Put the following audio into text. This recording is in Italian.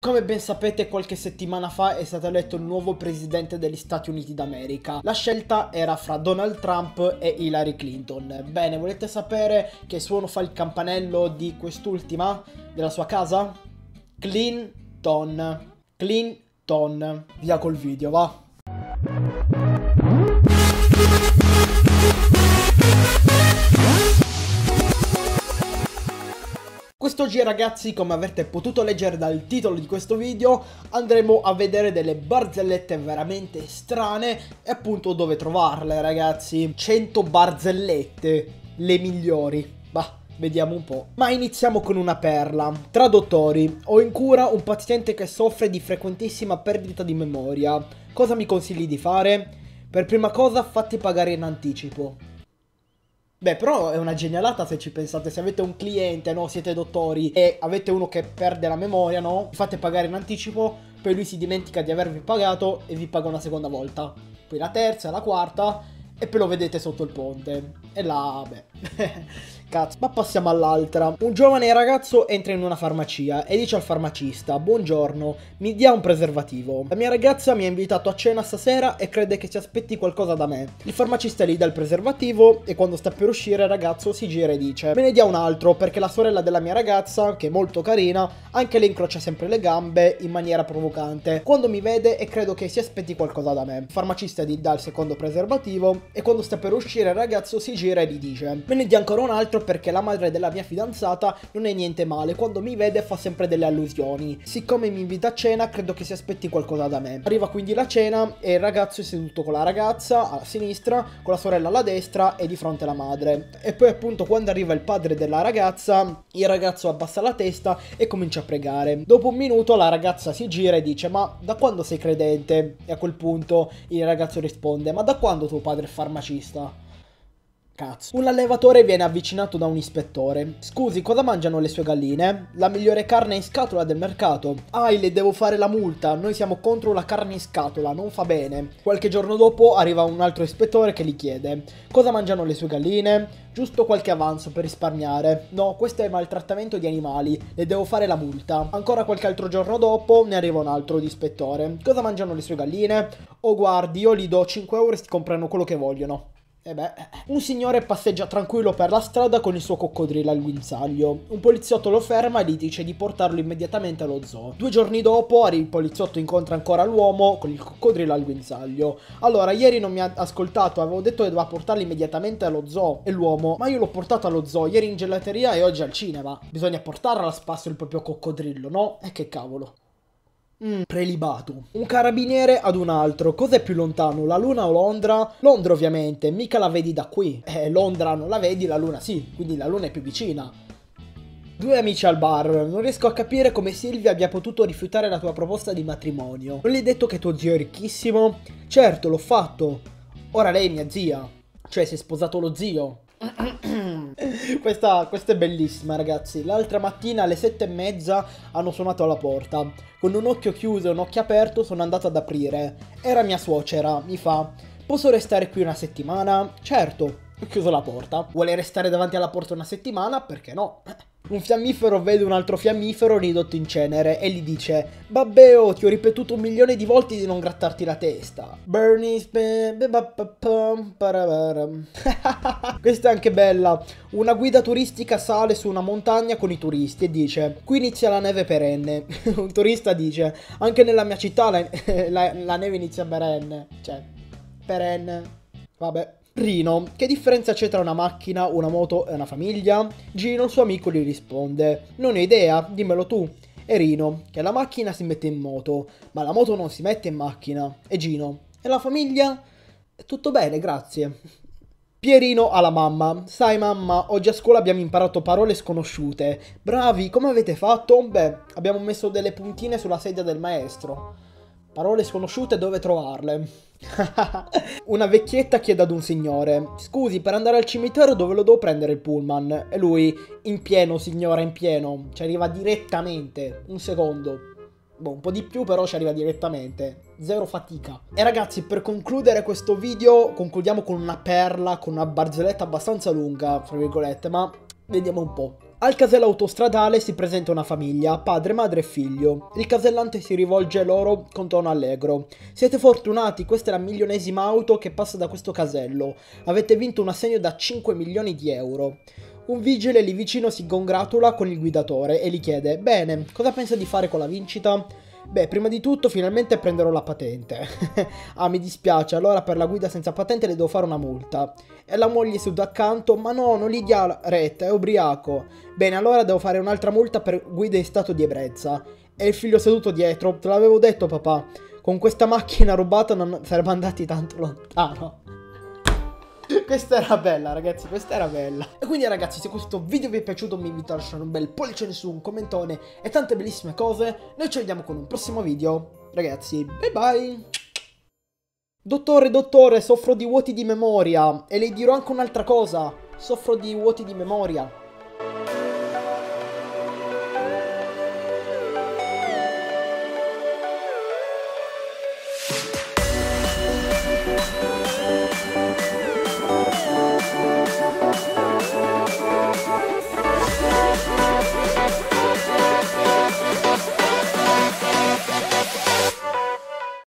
Come ben sapete, qualche settimana fa è stato eletto il nuovo presidente degli Stati Uniti d'America. La scelta era fra Donald Trump e Hillary Clinton. Bene, volete sapere che suono fa il campanello di quest'ultima? Della sua casa? Clinton. Clinton. Via col video, va. Quest'oggi ragazzi, come avrete potuto leggere dal titolo di questo video, andremo a vedere delle barzellette veramente strane e appunto dove trovarle ragazzi. 100 barzellette, le migliori. Bah, vediamo un po'. Ma iniziamo con una perla. Traduttori, ho in cura un paziente che soffre di frequentissima perdita di memoria. Cosa mi consigli di fare? Per prima cosa fatti pagare in anticipo. Beh, però è una genialata se ci pensate. Se avete un cliente, no, siete dottori e avete uno che perde la memoria, no, fate pagare in anticipo, poi lui si dimentica di avervi pagato e vi paga una seconda volta, poi la terza, la quarta e poi lo vedete sotto il ponte. E là, beh, cazzo. Ma passiamo all'altra. Un giovane ragazzo entra in una farmacia e dice al farmacista: buongiorno, mi dia un preservativo. La mia ragazza mi ha invitato a cena stasera e crede che si aspetti qualcosa da me. Il farmacista gli dà il preservativo e quando sta per uscire il ragazzo si gira e dice: me ne dia un altro perché la sorella della mia ragazza, che è molto carina, anche le incrocia sempre le gambe in maniera provocante. Quando mi vede e credo che si aspetti qualcosa da me. Il farmacista gli dà il secondo preservativo e quando sta per uscire il ragazzo si gira e gli dice: me ne dia ancora un altro perché la madre della mia fidanzata non è niente male, quando mi vede fa sempre delle allusioni. Siccome mi invita a cena credo che si aspetti qualcosa da me. Arriva quindi la cena e il ragazzo è seduto con la ragazza a sinistra, con la sorella alla destra e di fronte alla madre. E poi appunto quando arriva il padre della ragazza, il ragazzo abbassa la testa e comincia a pregare. Dopo un minuto la ragazza si gira e dice: ma da quando sei credente? E a quel punto il ragazzo risponde: ma da quando tuo padre è farmacista? Cazzo. Un allevatore viene avvicinato da un ispettore. Scusi, cosa mangiano le sue galline? La migliore carne in scatola del mercato. Ah, le devo fare la multa. Noi siamo contro la carne in scatola, non fa bene. Qualche giorno dopo arriva un altro ispettore che gli chiede: cosa mangiano le sue galline? Giusto qualche avanzo per risparmiare. No, questo è maltrattamento di animali. Le devo fare la multa. Ancora qualche altro giorno dopo ne arriva un altro ispettore. Cosa mangiano le sue galline? Oh, guardi, io gli do 5 euro e si comprano quello che vogliono. E beh, un signore passeggia tranquillo per la strada con il suo coccodrillo al guinzaglio. Un poliziotto lo ferma e gli dice di portarlo immediatamente allo zoo. 2 giorni dopo il poliziotto incontra ancora l'uomo con il coccodrillo al guinzaglio. Allora, ieri non mi ha ascoltato, avevo detto che doveva portarlo immediatamente allo zoo. E l'uomo: ma io l'ho portato allo zoo ieri in gelateria e oggi al cinema. Bisogna portarlo a spasso il proprio coccodrillo, no? E che cavolo. Prelibato. Un carabiniere ad un altro. Cos'è più lontano, la luna o Londra? Londra ovviamente, mica la vedi da qui. Londra non la vedi, la luna sì, quindi la luna è più vicina. Due amici al bar. Non riesco a capire come Silvia abbia potuto rifiutare la tua proposta di matrimonio. Non gli hai detto che tuo zio è ricchissimo? Certo, l'ho fatto. Ora lei è mia zia. Cioè, si è sposato lo zio. Questa è bellissima ragazzi. L'altra mattina alle 7:30 hanno suonato alla porta. Con un occhio chiuso e un occhio aperto sono andato ad aprire. Era mia suocera. Mi fa: posso restare qui una settimana? Certo. Ho chiuso la porta. Vuole restare davanti alla porta una settimana? Perché no? Un fiammifero vede un altro fiammifero ridotto in cenere e gli dice: Babbeo, ti ho ripetuto 1.000.000 di volte di non grattarti la testa. Bernie. Questa è anche bella. Una guida turistica sale su una montagna con i turisti e dice: qui inizia la neve perenne. Un turista dice: anche nella mia città la neve inizia perenne. Cioè, perenne. Vabbè. Rino, che differenza c'è tra una macchina, una moto e una famiglia? Gino, il suo amico, gli risponde: non ho idea, dimmelo tu. E Rino, che la macchina si mette in moto, ma la moto non si mette in macchina. E Gino: e la famiglia? Tutto bene, grazie. Pierino alla mamma: sai mamma, oggi a scuola abbiamo imparato parole sconosciute. Bravi, come avete fatto? Beh, abbiamo messo delle puntine sulla sedia del maestro. Parole sconosciute, dove trovarle? Una vecchietta chiede ad un signore: scusi, per andare al cimitero dove lo devo prendere il pullman? E lui: in pieno signora, in pieno. Ci arriva direttamente. Un secondo. Boh, un po' di più però ci arriva direttamente. Zero fatica. E ragazzi, per concludere questo video concludiamo con una perla, con una barzelletta abbastanza lunga, fra virgolette, ma vediamo un po'. Al casello autostradale si presenta una famiglia, padre, madre e figlio. Il casellante si rivolge loro con tono allegro. Siete fortunati, questa è la milionesima auto che passa da questo casello. Avete vinto un assegno da 5 milioni di euro. Un vigile lì vicino si congratula con il guidatore e gli chiede: bene, cosa pensa di fare con la vincita? Beh, prima di tutto finalmente prenderò la patente. Ah, mi dispiace, allora per la guida senza patente le devo fare una multa. E la moglie seduta accanto: ma no, non gli dia retta, è ubriaco. Bene, allora devo fare un'altra multa per guida in stato di ebbrezza. E il figlio seduto dietro: te l'avevo detto papà, con questa macchina rubata non saremmo andati tanto lontano. Questa era bella, ragazzi, questa era bella. E quindi ragazzi, se questo video vi è piaciuto vi invito a lasciare un bel pollice in su, un commentone e tante bellissime cose. Noi ci vediamo con un prossimo video. Ragazzi, bye bye. Dottore, soffro di vuoti di memoria. E le dirò anche un'altra cosa: soffro di vuoti di memoria.